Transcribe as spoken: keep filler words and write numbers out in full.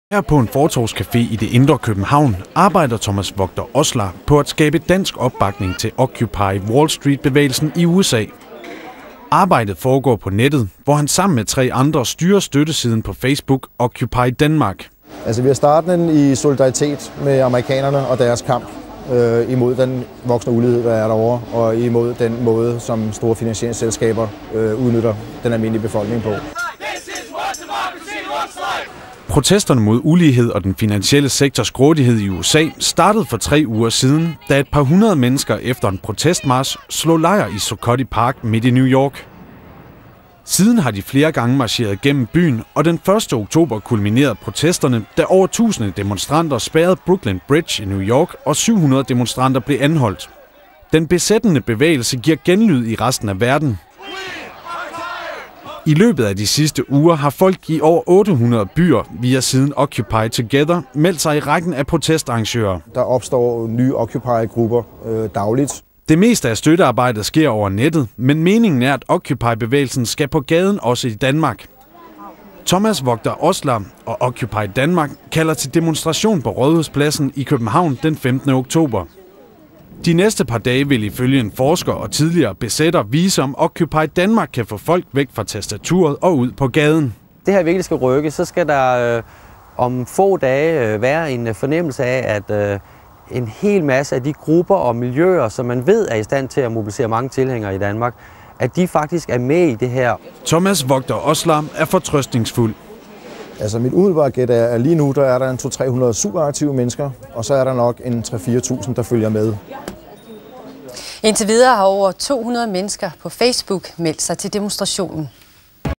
Her på en fortovscafé i det indre København arbejder Thomas Vogter Osler på at skabe dansk opbakning til Occupy Wall Street-bevægelsen i U S A. Arbejdet foregår på nettet, hvor han sammen med tre andre styrer støttesiden på Facebook Occupy Danmark. Altså, vi har startet den i solidaritet med amerikanerne og deres kamp øh, imod den voksende ulighed, der er derovre, og imod den måde, som store finansieringsselskaber øh, udnytter den almindelige befolkning på. Protesterne mod ulighed og den finansielle sektors grådighed i U S A startede for tre uger siden, da et par hundrede mennesker efter en protestmarch slog lejr i Zuccotti Park midt i New York. Siden har de flere gange marcheret gennem byen, og den første oktober kulminerede protesterne, da over tusinde demonstranter spærrede Brooklyn Bridge i New York, og syv hundrede demonstranter blev anholdt. Den besættende bevægelse giver genlyd i resten af verden. I løbet af de sidste uger har folk i over otte hundrede byer via siden Occupy Together meldt sig i rækken af protestarrangører. Der opstår nye Occupy-grupper øh, dagligt. Det meste af støttearbejdet sker over nettet, men meningen er, at Occupy-bevægelsen skal på gaden også i Danmark. Thomas Vogter Osler og Occupy Danmark kalder til demonstration på Rådhuspladsen i København den femtende oktober. De næste par dage vil ifølge en forsker og tidligere besætter vise, om Occupy Danmark kan få folk væk fra tastaturet og ud på gaden. Det her virkelig skal rykke, så skal der øh, om få dage øh, være en fornemmelse af, at øh, en hel masse af de grupper og miljøer, som man ved er i stand til at mobilisere mange tilhængere i Danmark, at de faktisk er med i det her. Thomas Vogter Osler er fortrøstningsfuld. Altså mit umiddelbare gæt er, at lige nu der er der en to til tre hundrede superaktive mennesker, og så er der nok en tre til fire tusind, der følger med. Indtil videre har over to hundrede mennesker på Facebook meldt sig til demonstrationen.